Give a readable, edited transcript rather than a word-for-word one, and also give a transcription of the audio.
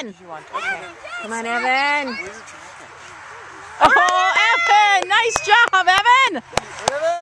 Evan! Okay. Come on, Evan. Oh, Evan! Nice job, Evan!